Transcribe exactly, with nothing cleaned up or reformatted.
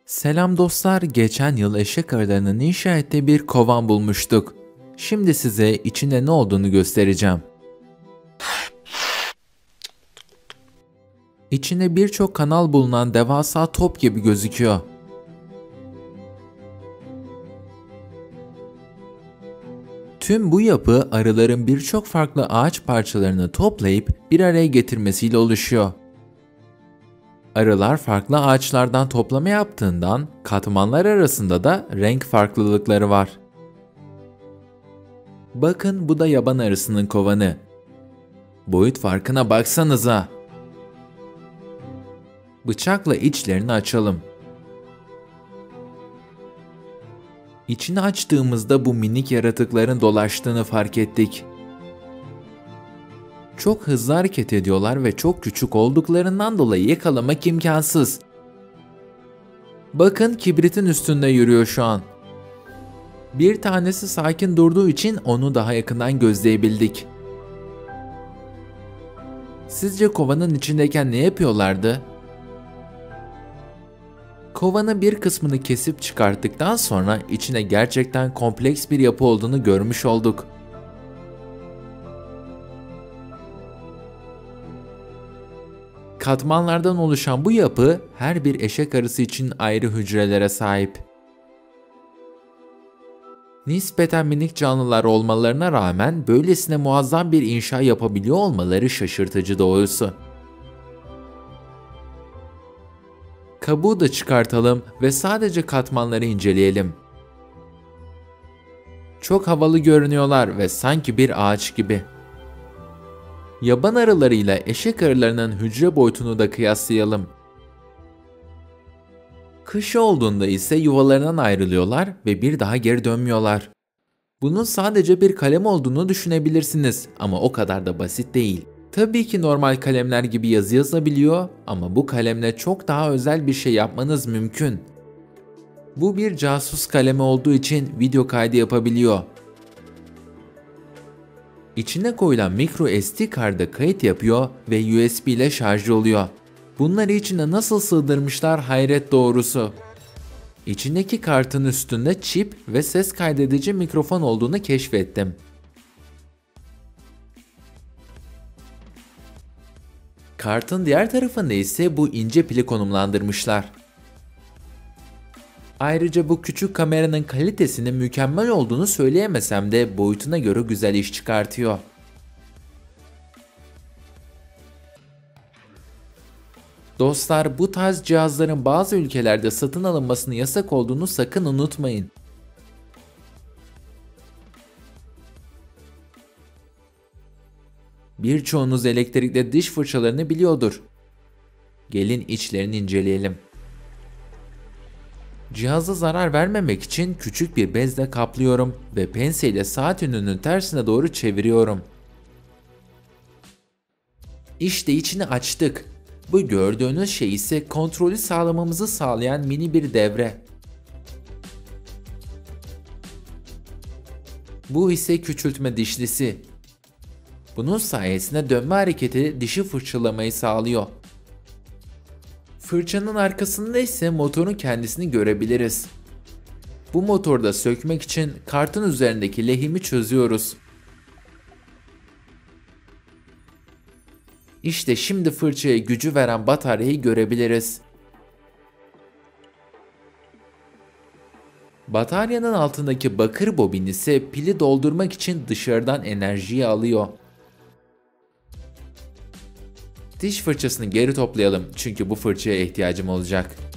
Selam dostlar, geçen yıl eşek arılarının inşa ettiği bir kovan bulmuştuk. Şimdi size içinde ne olduğunu göstereceğim. İçinde birçok kanal bulunan devasa top gibi gözüküyor. Tüm bu yapı arıların birçok farklı ağaç parçalarını toplayıp bir araya getirmesiyle oluşuyor. Arılar farklı ağaçlardan toplama yaptığından katmanlar arasında da renk farklılıkları var. Bakın, bu da yaban arısının kovanı. Boyut farkına baksanıza. Bıçakla içlerini açalım. İçini açtığımızda bu minik yaratıkların dolaştığını fark ettik. Çok hızlı hareket ediyorlar ve çok küçük olduklarından dolayı yakalamak imkansız. Bakın, kibritin üstünde yürüyor şu an. Bir tanesi sakin durduğu için onu daha yakından gözleyebildik. Sizce kovanın içindeyken ne yapıyorlardı? Kovanın bir kısmını kesip çıkarttıktan sonra içine gerçekten kompleks bir yapı olduğunu görmüş olduk. Katmanlardan oluşan bu yapı her bir eşek arısı için ayrı hücrelere sahip. Nispeten minik canlılar olmalarına rağmen böylesine muazzam bir inşa yapabiliyor olmaları şaşırtıcı doğrusu. Kabuğu da çıkartalım ve sadece katmanları inceleyelim. Çok havalı görünüyorlar ve sanki bir ağaç gibi. Yaban arılarıyla eşek arılarının hücre boyutunu da kıyaslayalım. Kış olduğunda ise yuvalarından ayrılıyorlar ve bir daha geri dönmüyorlar. Bunun sadece bir kalem olduğunu düşünebilirsiniz ama o kadar da basit değil. Tabii ki normal kalemler gibi yazı yazabiliyor ama bu kalemle çok daha özel bir şey yapmanız mümkün. Bu bir casus kalemi olduğu için video kaydı yapabiliyor. İçine koyulan micro S D kartda kayıt yapıyor ve U S B ile şarj oluyor. Bunları içine nasıl sığdırmışlar hayret doğrusu. İçindeki kartın üstünde çip ve ses kaydedici mikrofon olduğunu keşfettim. Kartın diğer tarafında ise bu ince pili konumlandırmışlar. Ayrıca bu küçük kameranın kalitesinin mükemmel olduğunu söyleyemesem de boyutuna göre güzel iş çıkartıyor. Dostlar, bu tarz cihazların bazı ülkelerde satın alınmasının yasak olduğunu sakın unutmayın. Birçoğunuz elektrikli diş fırçalarını biliyordur. Gelin içlerini inceleyelim. Cihaza zarar vermemek için küçük bir bezle kaplıyorum ve penseyle saat yönünün tersine doğru çeviriyorum. İşte içini açtık. Bu gördüğünüz şey ise kontrolü sağlamamızı sağlayan mini bir devre. Bu ise küçültme dişlisi. Bunun sayesinde dönme hareketi dişi fırçalamayı sağlıyor. Fırçanın arkasında ise motorun kendisini görebiliriz. Bu motoru da sökmek için kartın üzerindeki lehimi çözüyoruz. İşte şimdi fırçaya gücü veren bataryayı görebiliriz. Bataryanın altındaki bakır bobin ise pili doldurmak için dışarıdan enerjiyi alıyor. Diş fırçasını geri toplayalım çünkü bu fırçaya ihtiyacım olacak.